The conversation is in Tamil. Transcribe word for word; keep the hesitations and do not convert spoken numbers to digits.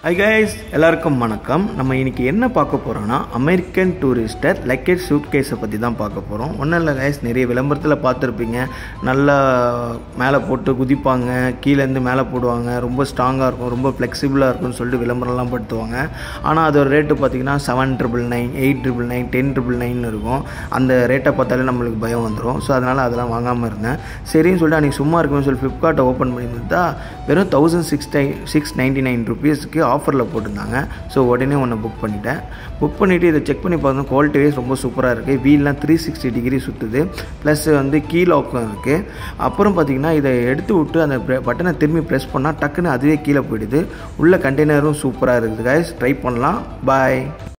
Hi guys, எல்லாருக்கும் வணக்கம். நம்ம இன்னைக்கு என்ன பார்க்க போறோம்னா அமெரிக்கன் டூரிஸ்டர் லக்கேஜ் சூட்கேஸை பற்றி தான் பார்க்க போகிறோம். ஒன்றும் இல்லை கைஸ், நிறைய விளம்பரத்தில் பார்த்துருப்பீங்க. நல்லா மேலே போட்டு குதிப்பாங்க, கீழேருந்து மேலே போடுவாங்க, ரொம்ப ஸ்ட்ராங்காக இருக்கும், ரொம்ப ஃப்ளெக்சிபிளாக இருக்கும்னு சொல்லிட்டு விளம்பரம்லாம் படுத்துவாங்க. ஆனால் அதோட ரேட்டு பார்த்திங்கன்னா seven triple nine eight triple nine ten triple nine இருக்கும். அந்த ரேட்டை பார்த்தாலே நம்மளுக்கு பயம் வந்துடும். ஸோ அதனால் அதெல்லாம் வாங்காமல் இருந்தேன். சரின்னு சொல்லிட்டு அன்றைக்கி சும்மா இருக்குன்னு சொல்லி ஃப்ளிப்கார்ட்டை ஓப்பன் பண்ணியிருந்தா வெறும் தௌசண்ட் சிக்ஸ் டை சிக்ஸ் நைன்ட்டி நைன் ருபீஸ்க்கு ஆஃபரில் போட்டிருந்தாங்க. ஸோ உடனே ஒன்று புக் பண்ணிட்டேன். புக் பண்ணிவிட்டு இதை செக் பண்ணி பார்த்தோம். குவாலிட்டி வைஸ் ரொம்ப சூப்பராக இருக்குது. வீல்லாம் த்ரீ சிக்ஸ்டி டிகிரி சுற்றுது, ப்ளஸ் வந்து கீ லாக்கும் இருக்குது. அப்புறம் பார்த்திங்கன்னா இதை எடுத்து விட்டு அந்த பட்டனை திரும்பி ப்ரெஸ் பண்ணால் டக்குன்னு அதுவே கீழே போயிடுது. உள்ள கண்டெய்னரும் சூப்பராக இருக்குது கைஸ், ட்ரை பண்ணலாம். பாய்.